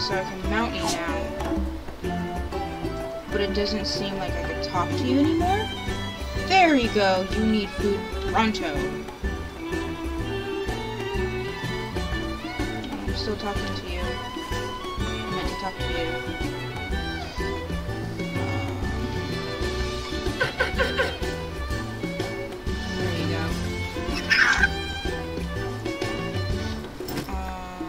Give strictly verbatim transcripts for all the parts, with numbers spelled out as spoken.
so I can mount you now. But it doesn't seem like I could talk to you anymore. There you go. You need food pronto. I'm still talking to you. I meant to talk to you. There you go. Um,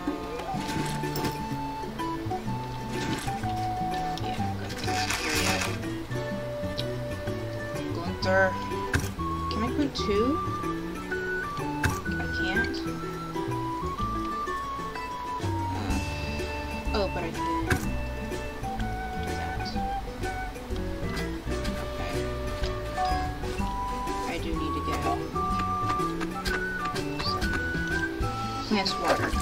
yeah, Gunther's here yet. Gunther. Can I put two? I can't. Uh, oh, but I can do that. Okay. I do need to get some plants watered.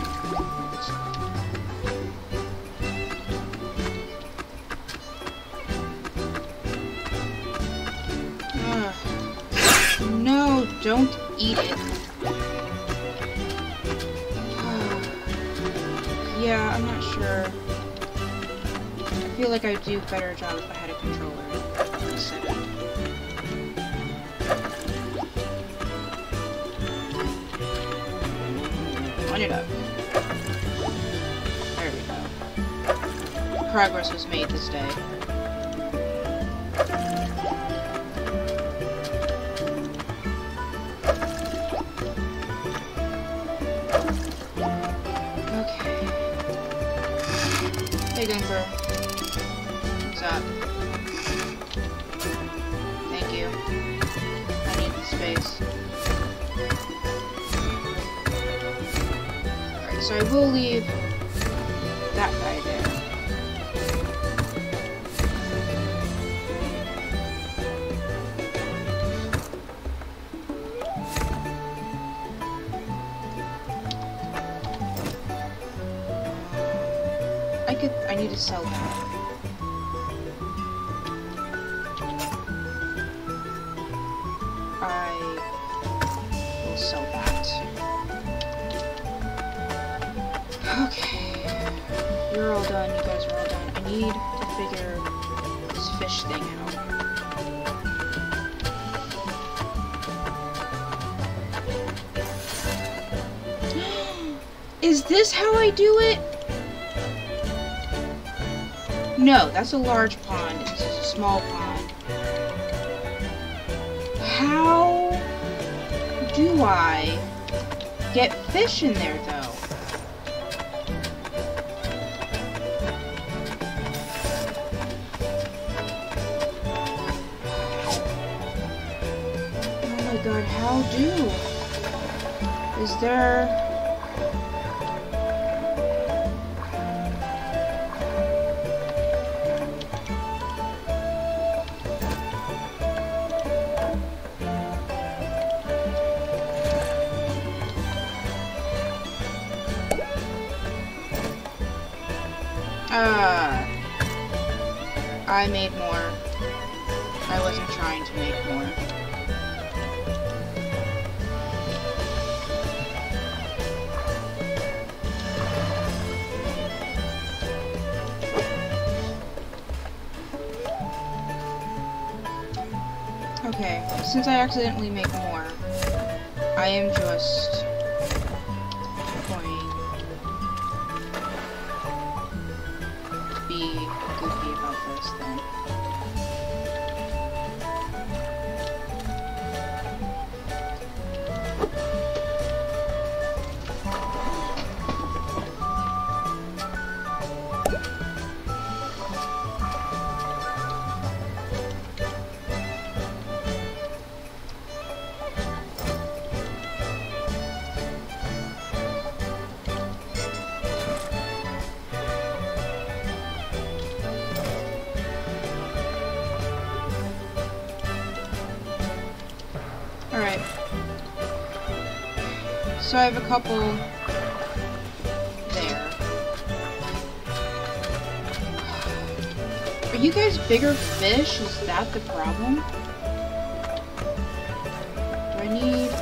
Ugh. No, don't eat it. Yeah, I'm not sure. I feel like I'd do a better job if I had a controller instead. Line it up. There we go. Progress was made this day. Hey Gunther. What's up? Thank you. I need the space. Alright, so I will leave that guy there. I could, I need to sell that. I will sell that. Okay. You're all done, you guys are all done. I need to figure this fish thing out. Is this how I do it? No, that's a large pond. This is a small pond. How do I get fish in there, though? Oh my god, how do? Is there... Uh, I made more. I wasn't trying to make more. Okay, since I accidentally make more, I am just going to be goofy about this then. Alright. So I have a couple there. Are you guys bigger fish? Is that the problem? Do I need...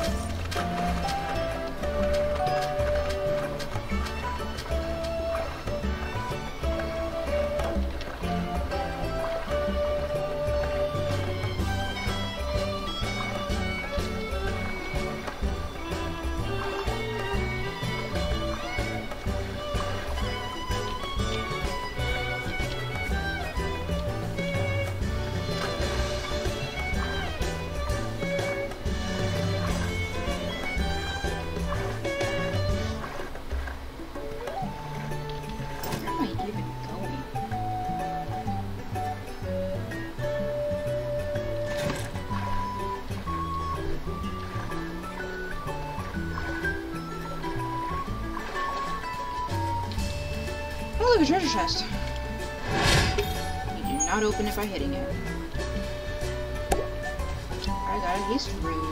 Look, a treasure chest. You do not open it by hitting it. I got a haste rune.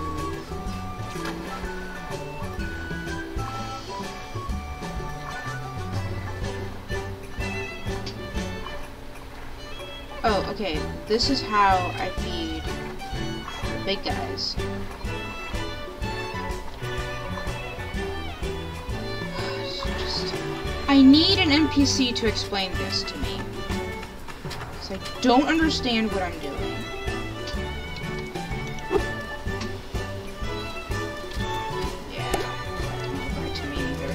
Oh, okay. This is how I feed the big guys. Just, I need an N P C to explain this to me. Because I don't understand what I'm doing. Yeah. Not right to me either.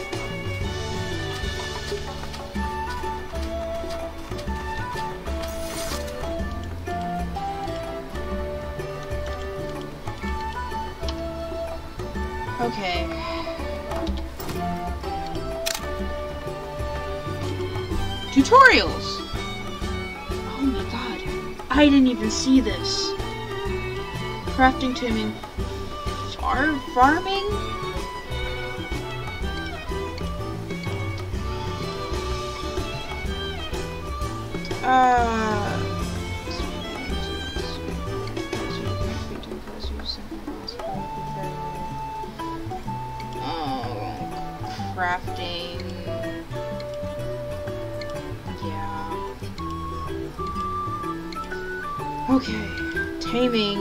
Okay. Tutorials! Oh my god. I didn't even see this. Crafting, taming, far farming? Uh... Crafting. Yeah. Okay. Taming.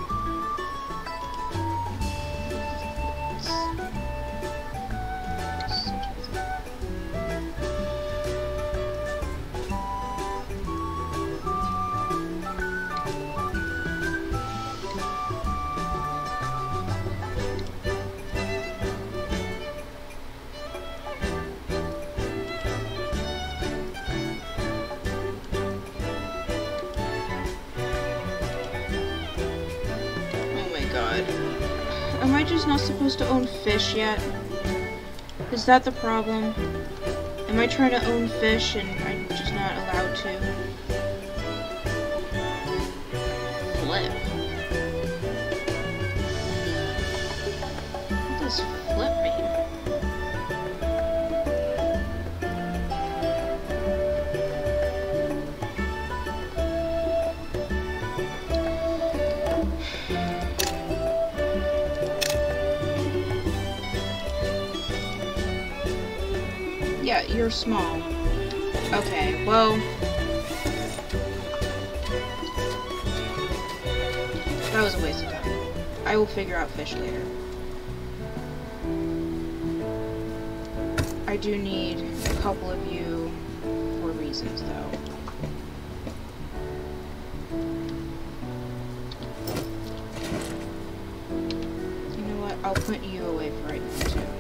Am I just not supposed to own fish yet? Is that the problem? Am I trying to own fish and I'm just not allowed to? Flip. What does flip mean? Yeah, you're small. Okay, well... that was a waste of time. I will figure out fish later. I do need a couple of you for reasons, though. You know what? I'll put you away for right now, too.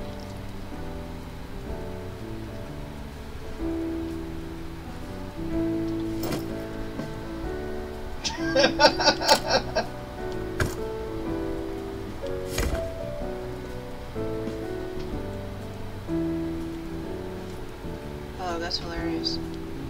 Oh, that's hilarious.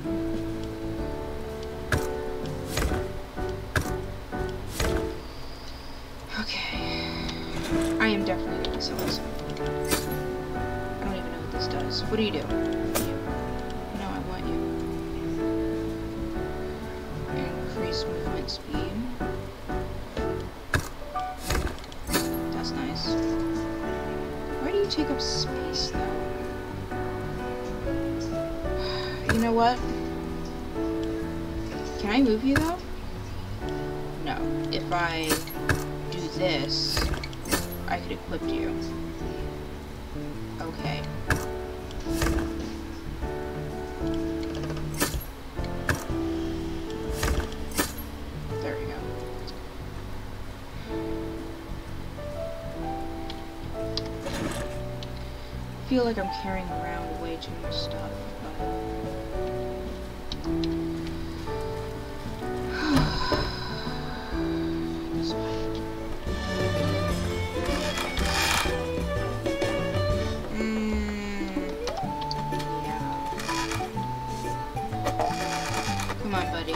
Okay. I am definitely going to sell this. I don't even know what this does. What do you do? No, I want you. Increase movement speed. That's nice. Why do you take up space, though? You know what? Can I move you, though? No. If I do this, I could equip you. Okay. There we go. I feel like I'm carrying around way too much stuff, but... This way. Mm, yeah. Come on, buddy.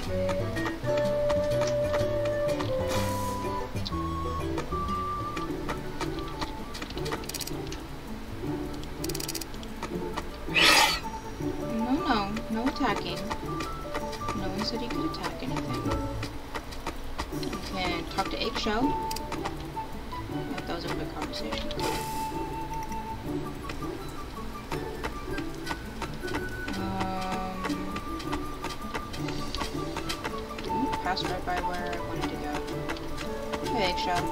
No, no. can talk to Eggshell. Oh, that was a quick conversation. Um, ooh, passed right by where I wanted to go. Hey, Eggshell.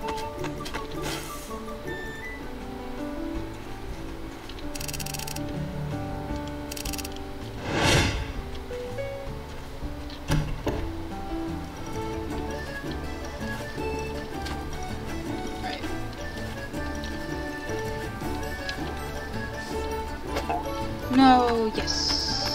No, yes.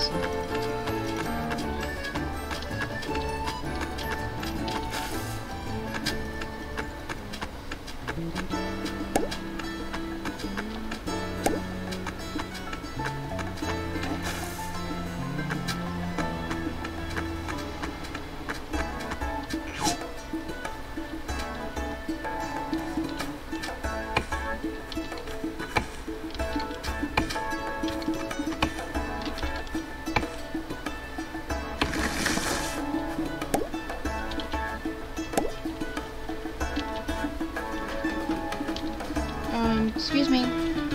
Um, excuse me.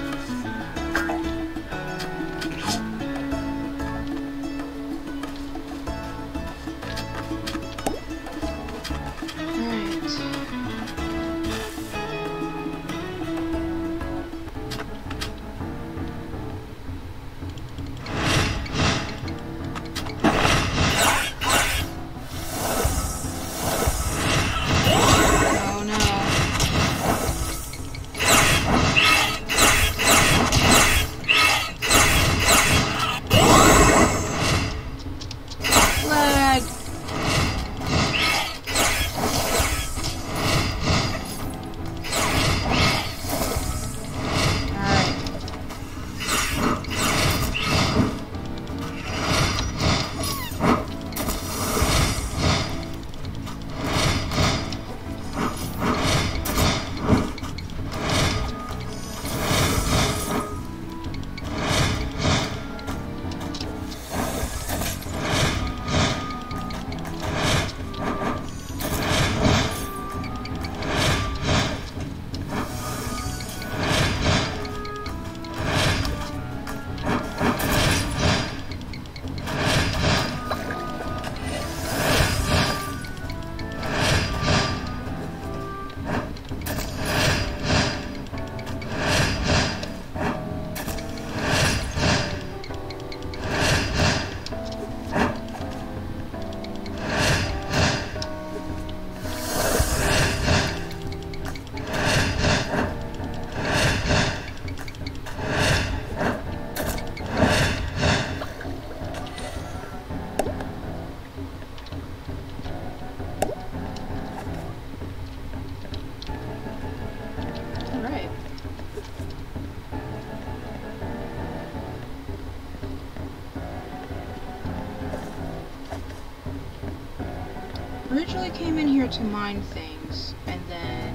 Originally came in here to mine things, and then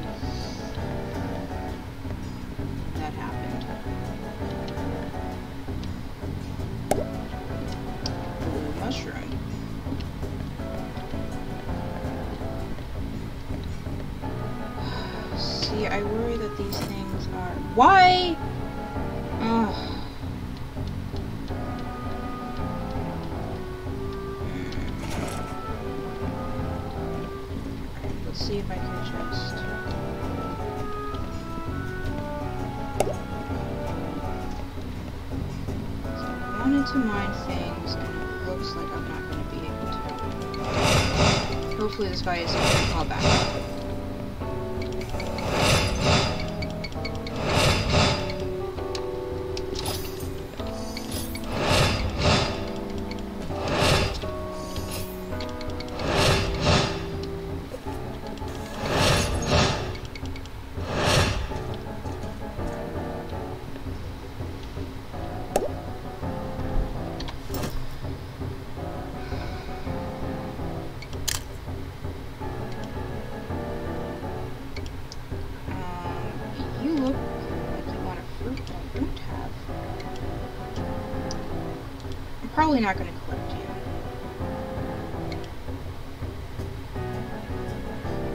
that happened. Ooh, mushroom. See, I worry that these things are... Why? Ugh. See if I can just... So I wanted to mine things, and it looks like I'm not going to be able to. Hopefully this guy isn't going to call back. Probably not going to collect you.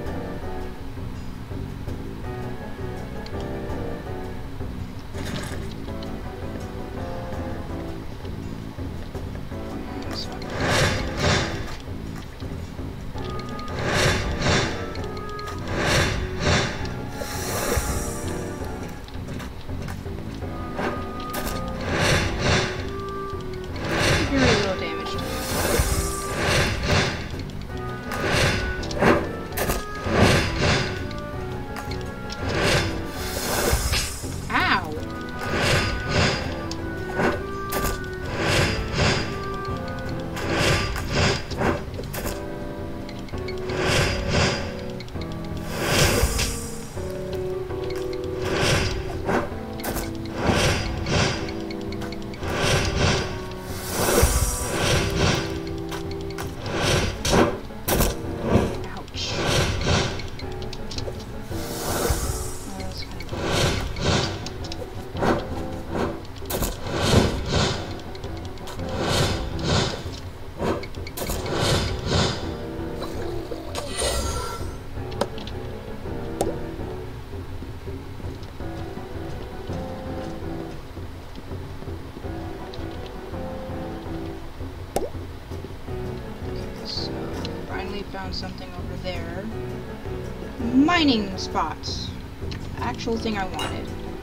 there. Mining spots. The actual thing I wanted.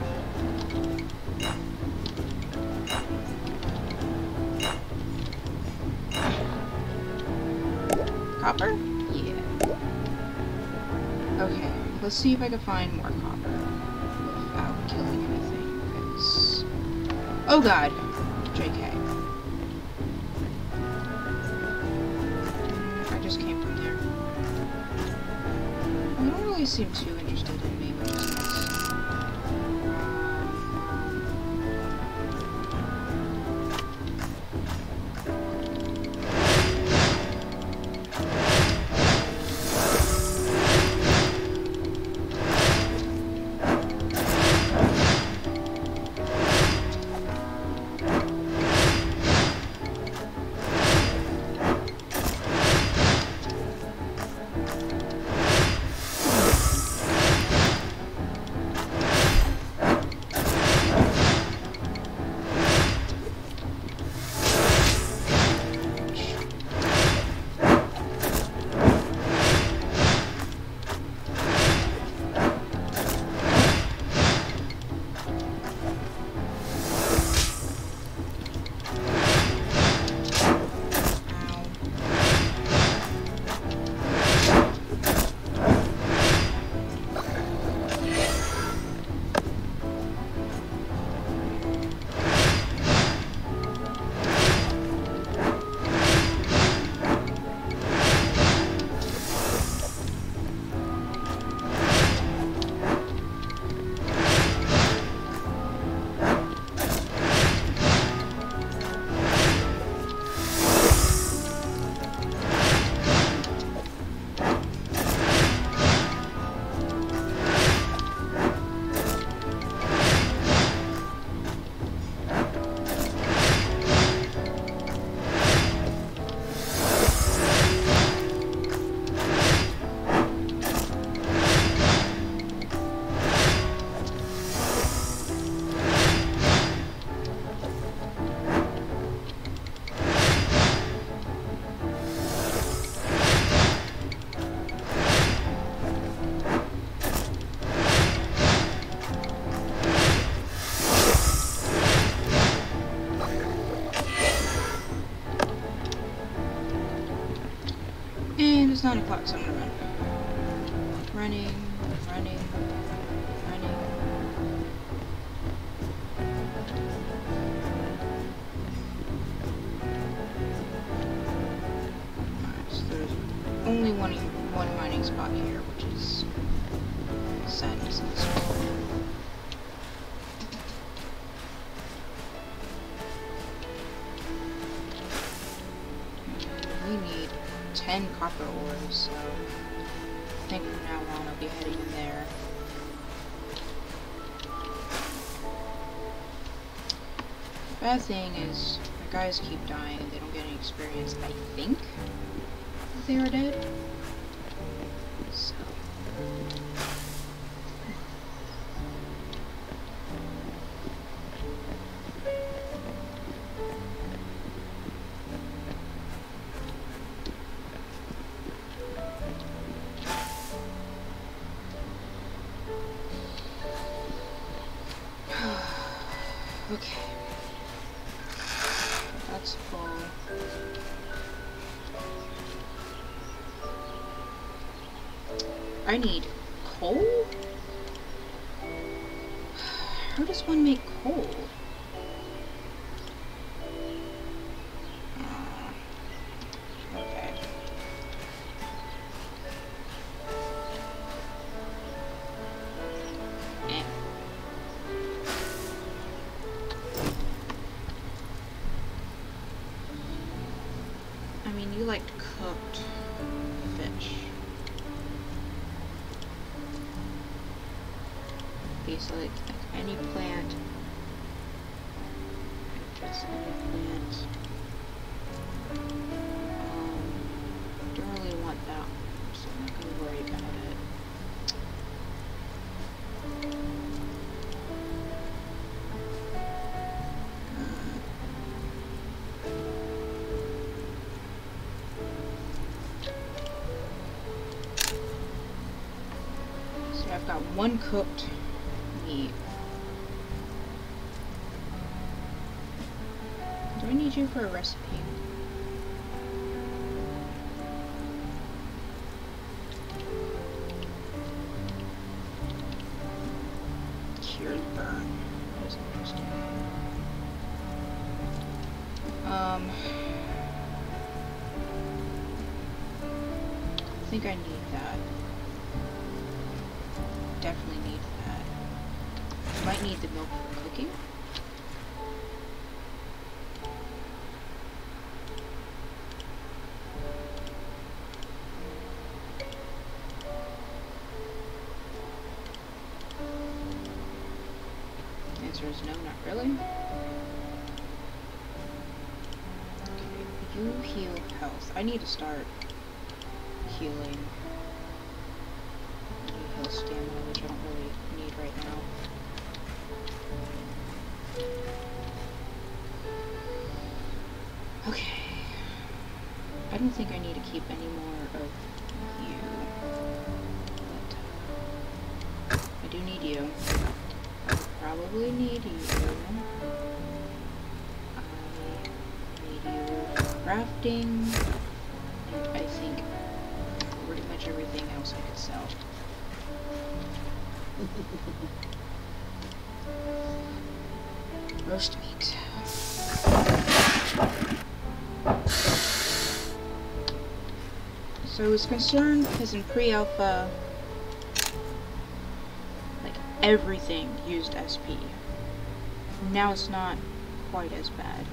Copper? Yeah. Okay, let's see if I can find more copper without killing anything, because... Oh god! J K. I just came from there. I don't really seem too interested in me, which is nice. And it's nine o'clock, so I'm gonna run. Running, running, running. Alright, so there's only one, one mining spot here, which is sadness in this world. We need ten copper ores, so I think from now on I'll be heading there. Bad thing is, my guys keep dying and they don't get any experience. I think they are dead. So. Okay. That's full. I need coal? How does one make coal? Uh, okay. Eh. I mean, you liked cooked fish. Basically, like any plant. Just any plant. Um, don't really want that, so I'm not gonna worry about it. I've got one cooked meat. Do I need you for a recipe? Cured burn. That is interesting. Um, I think I need that. Definitely need that. Might need the milk for cooking. Answer is no, not really. Okay, you heal health. I need to start healing. I need heal stamina, which I don't really need right now. Okay. I don't think I need to keep any more of you. But I do need you. Probably need you. I need you for crafting, and I think pretty much everything else I could sell. Roast meat. So I was concerned because in pre-alpha, like everything used S P. Now it's not quite as bad.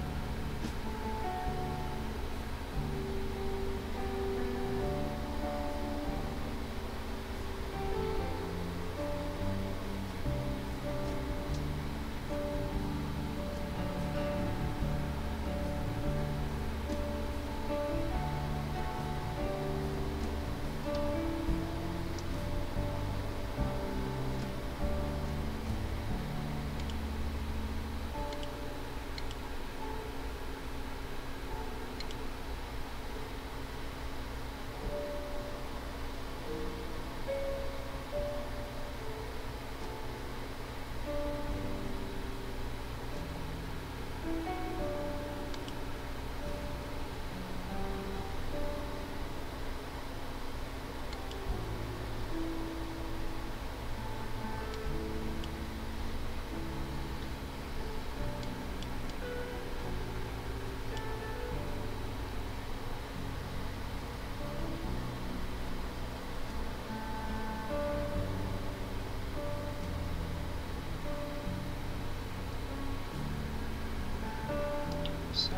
So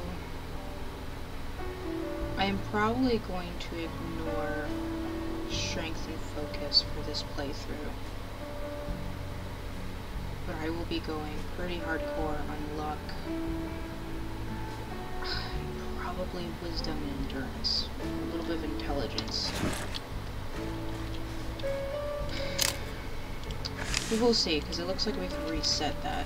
I am probably going to ignore strength and focus for this playthrough, but I will be going pretty hardcore on luck, probably wisdom and endurance, a little bit of intelligence. We will see, because it looks like we can reset that.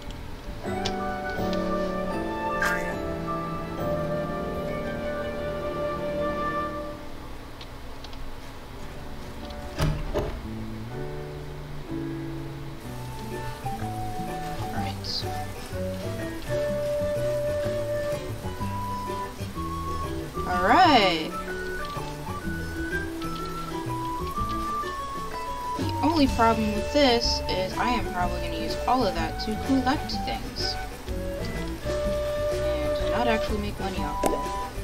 Alright. The only problem with this is I am probably going to use all of that to collect things. And not actually make money off of it.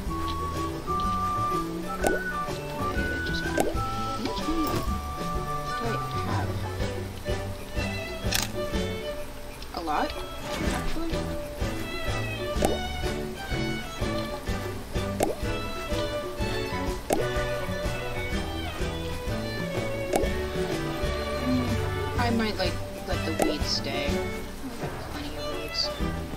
I just, how much money do I have? A lot, actually. I might, like, let the weeds stay. I've got plenty of weeds.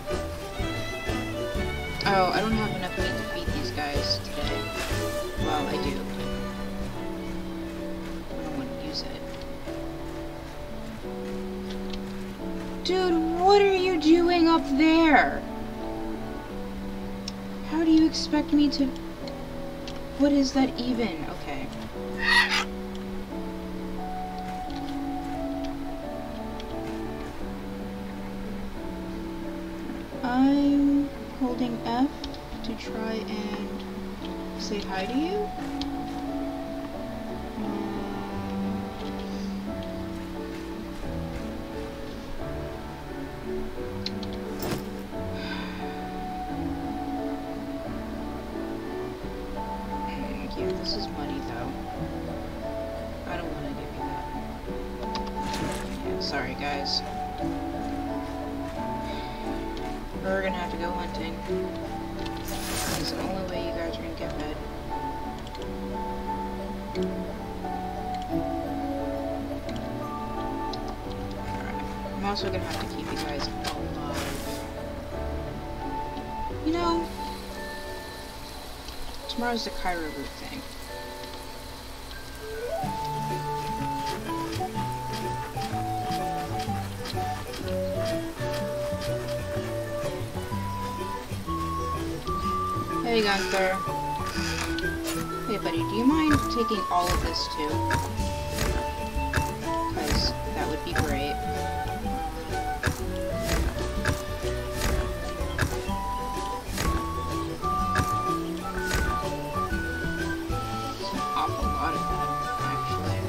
Oh, I don't have enough meat to feed these guys today. Well, I do, but I don't want to use it. Dude, what are you doing up there? How do you expect me to... What is that even? Okay. holding F to try and say hi to you? Yeah, this is muddy though. I don't want to give you that. Yeah, sorry guys. We're gonna have to go hunting. It's the only way you guys are gonna get fed. Alright. I'm also gonna have to keep you guys alive. You know, tomorrow's the Cairo route thing. Hey Gunther. Hey buddy, do you mind taking all of this too? Because that would be great. It's an awful lot of that, actually.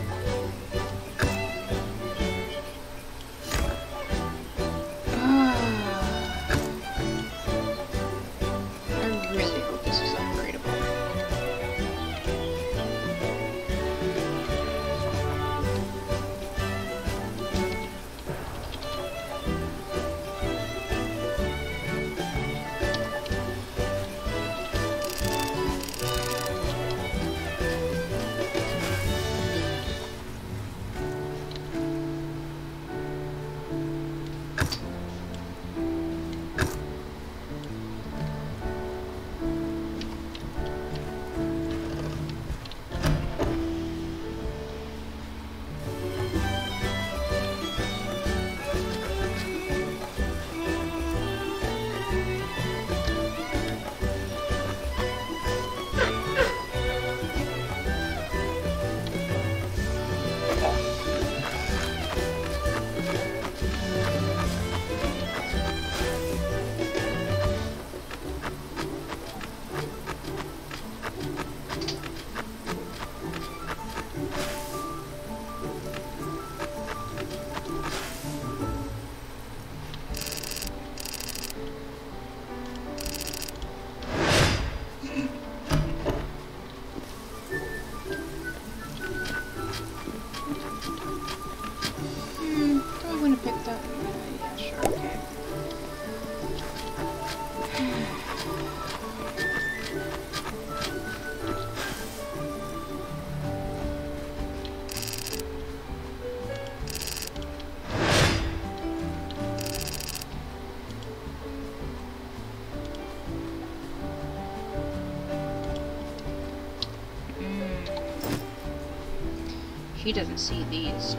He doesn't see these.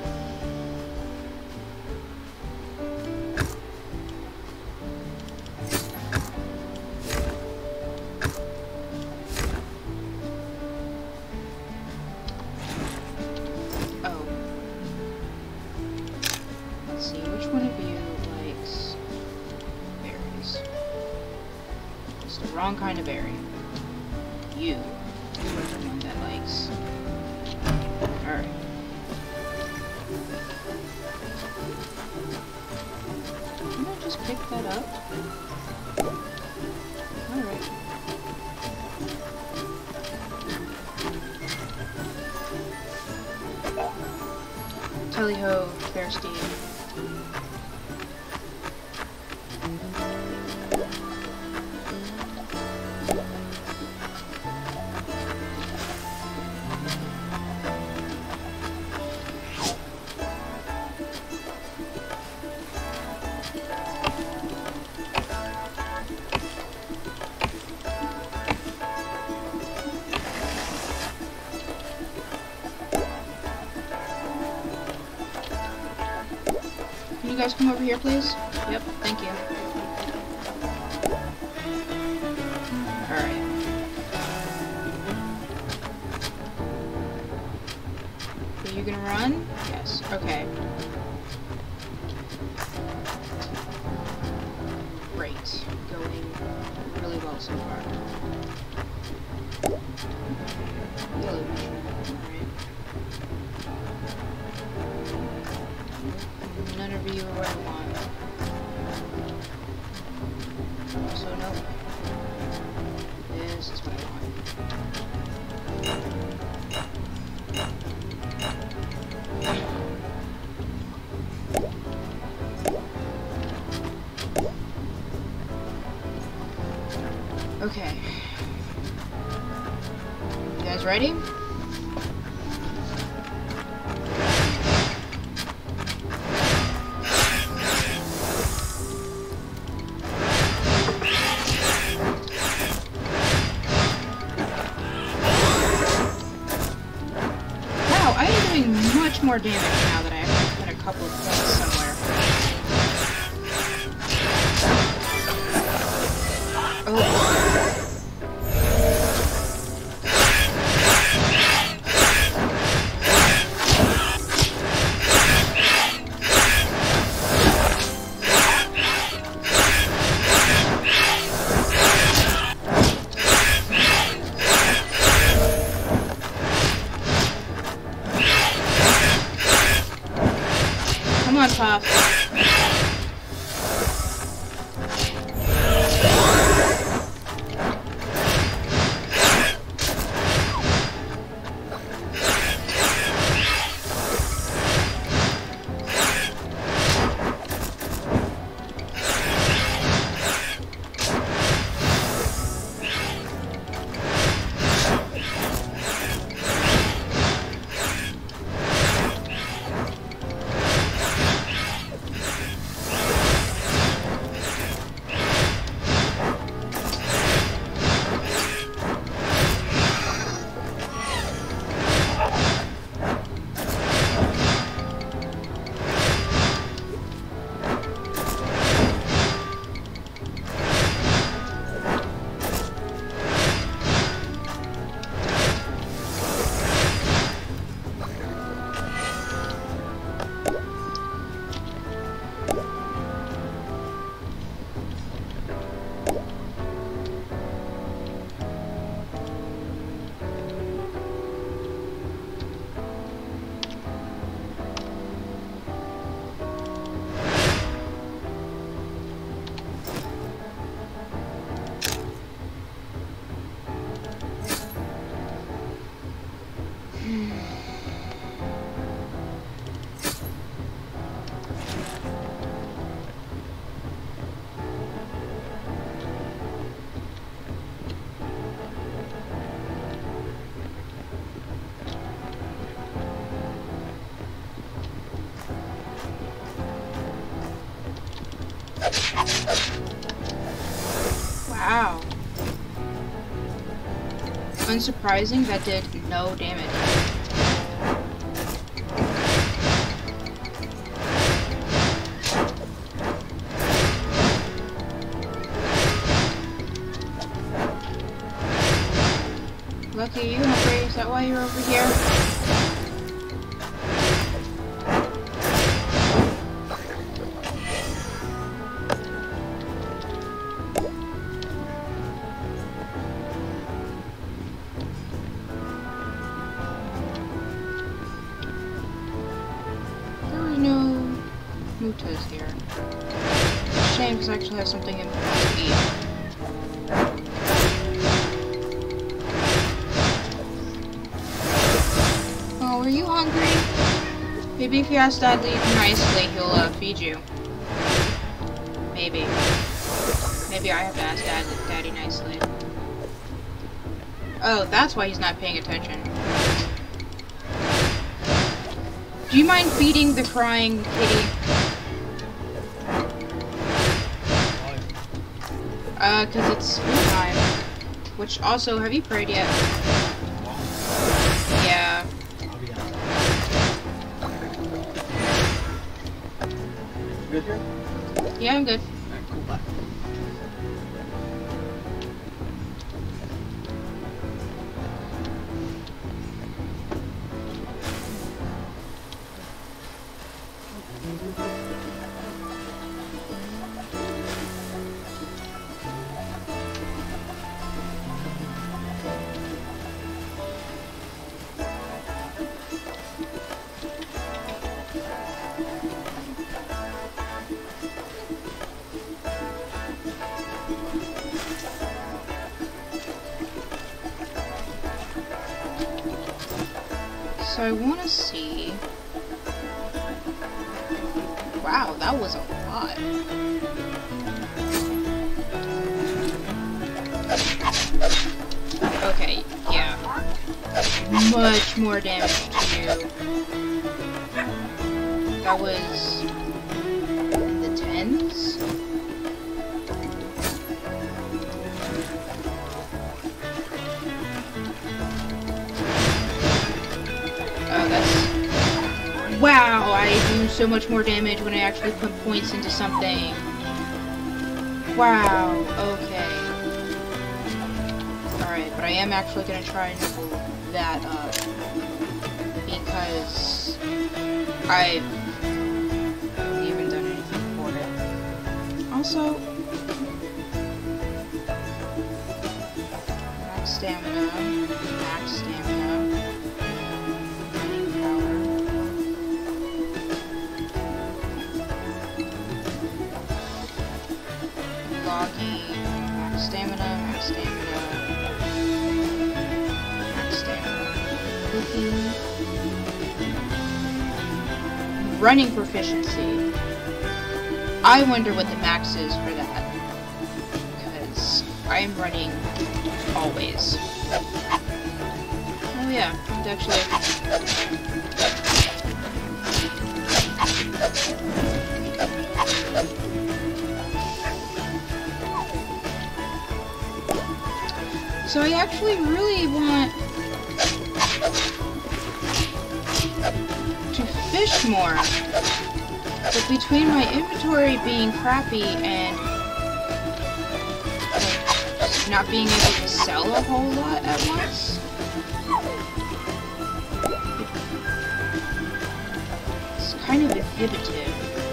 Oh. Let's see, which one of you likes berries? It's the wrong kind of berry. You. You are the one that likes. Alright. Can I just pick that up? Alright. Tally-ho, thirsty. Can you guys come over here, please? Yep, thank you. Alright. Are you gonna run? Yes, okay. Great. Going really well so far. Yellow mushroom, alright. None of you are what I want. Also, nope. This is what I want. Okay. You guys ready? Wow, I am doing much more damage now that I have to put a couple of points somewhere. Oh. Come on, Pop. Wow. Unsurprising, that did no damage. Lucky you, Humphrey. Is that why you're over here? Mutas here. Shame, because I actually have something in to eat. Oh, are you hungry? Maybe if you ask Daddy nicely, he'll uh, feed you. Maybe. Maybe I have to ask Dad Daddy nicely. Oh, that's why he's not paying attention. Do you mind feeding the crying kitty? Uh, cause it's food time. Which also, have you prayed yet? Yeah. Good here? Yeah, I'm good. Alright, cool, bye. So I want to see... Wow, that was a lot. Okay, yeah. Much more damage to you. That was... in the tens? Oh, that's... Wow, I do so much more damage when I actually put points into something. Wow, okay. Alright, but I am actually going to try and pull that up. Because I haven't even done anything for it. Also, max stamina, max stamina. Max stamina, max stamina, max stamina, cooking, running proficiency. I wonder what the max is for that, because I'm running always. Oh yeah, it's actually... So I actually really want to fish more, but between my inventory being crappy and like, not being able to sell a whole lot at once, it's kind of inhibitive.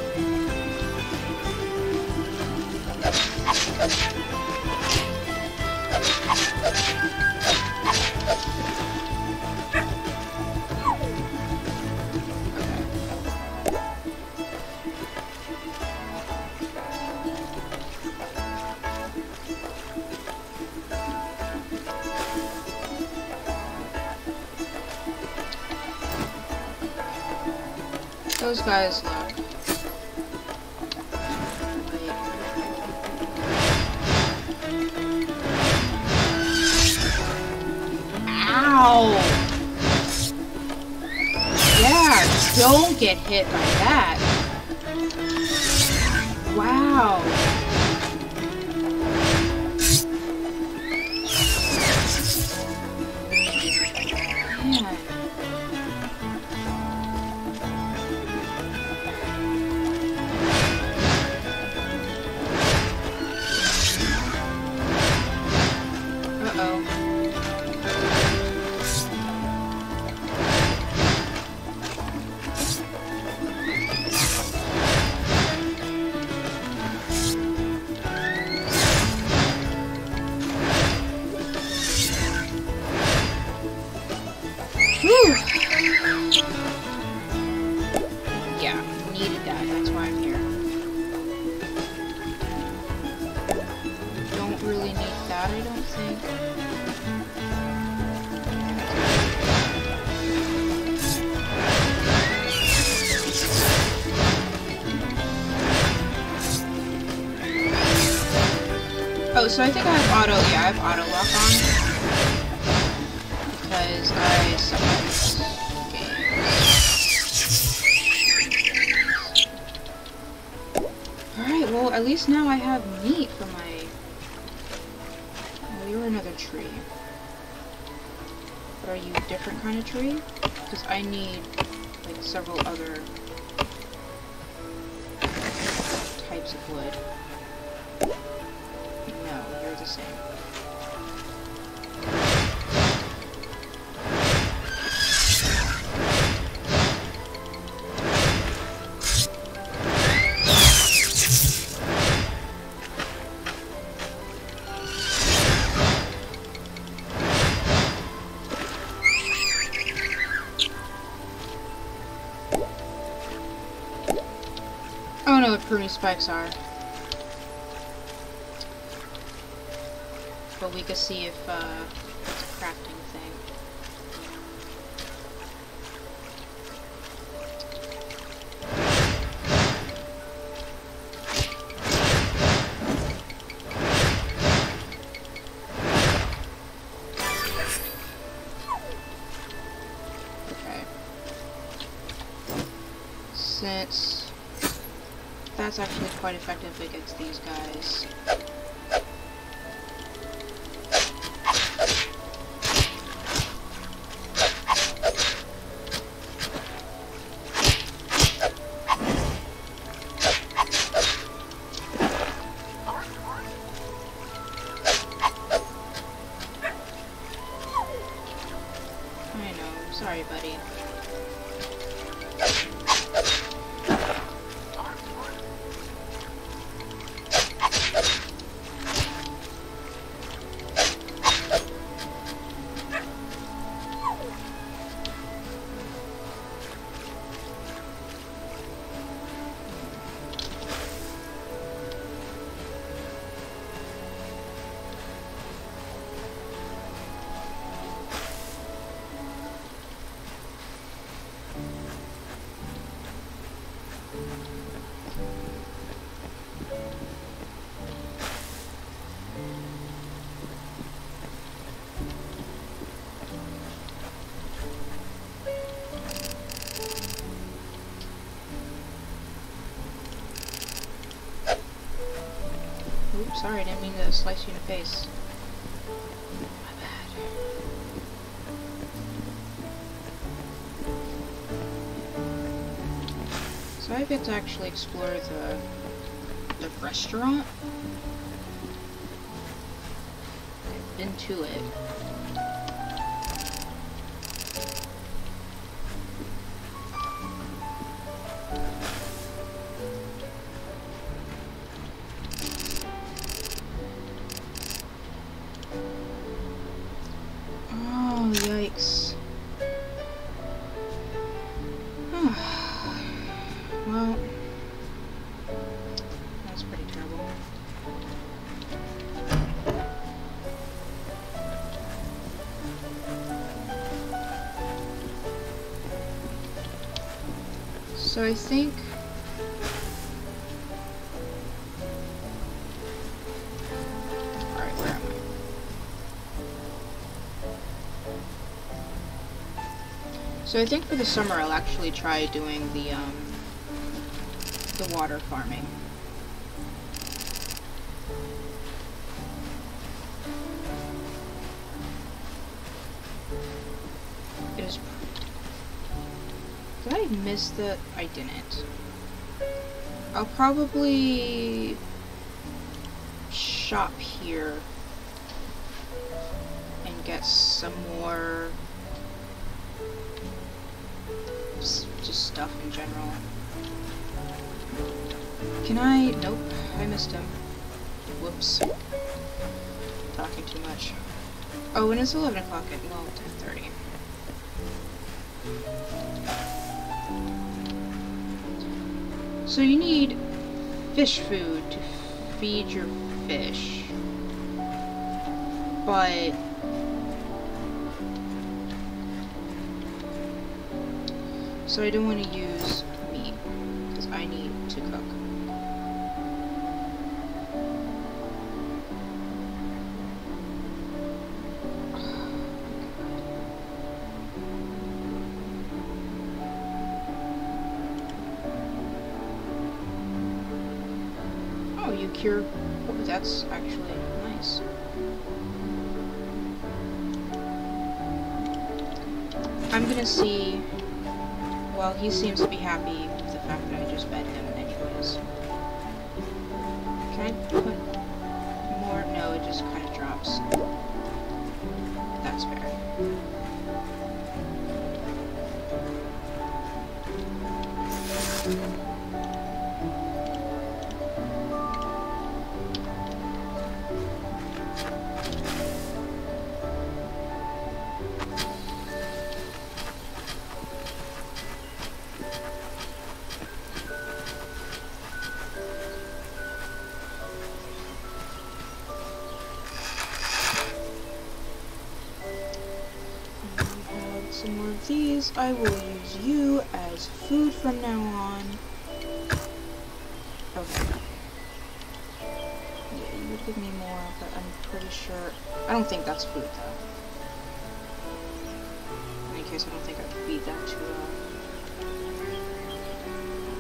Those guys look like... Ow! Yeah, don't get hit by that. Wow. Man. Yeah, needed that. That's why I'm here. Don't really need that, I don't think. Oh, so I think I have auto, yeah, I have auto lock on. Because I suck at this game. Alright, well, at least now I have meat for my... Oh, you're another tree. But are you a different kind of tree? Because I need, like, several other types of wood. No, you're the same. I don't know what pruning spikes are. But we can see if uh, it's a crafting thing. since that's actually quite effective against these guys. Sorry, buddy. Oops, sorry, I didn't mean to slice you in the face. My bad. So I get to actually explore the the restaurant. I've been to it. Oh, yikes. Well, that's pretty terrible. So I think alright, where am I? So I think for the summer I'll actually try doing the um the water farming. It is. Did I miss the? I didn't. I'll probably shop here and get some more just, just stuff in general. Can I? Nope, I missed him. Whoops. Talking too much. Oh, and it's eleven o'clock at, well, ten thirty. So you need fish food to feed your fish. But so I don't want to use meat because I need to cook. Oh, you cure. Oh, that's actually nice. I'm gonna see. Well, he seems to be happy with the fact that I just fed him anyways. Can I put more? No, it just kind of drops. That's fair. Some more of these. I will use you as food from now on. Okay. Yeah, you would give me more, but I'm pretty sure. I don't think that's food though. In any case, I don't think I could feed that to uh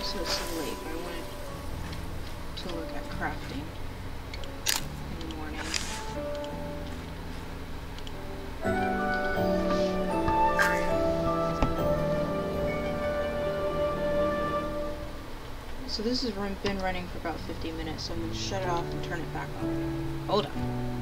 so it's so late, but I wanted to look at crafting in the morning. So this has run, been running for about fifty minutes, so I'm going to shut it off and turn it back on. Hold on.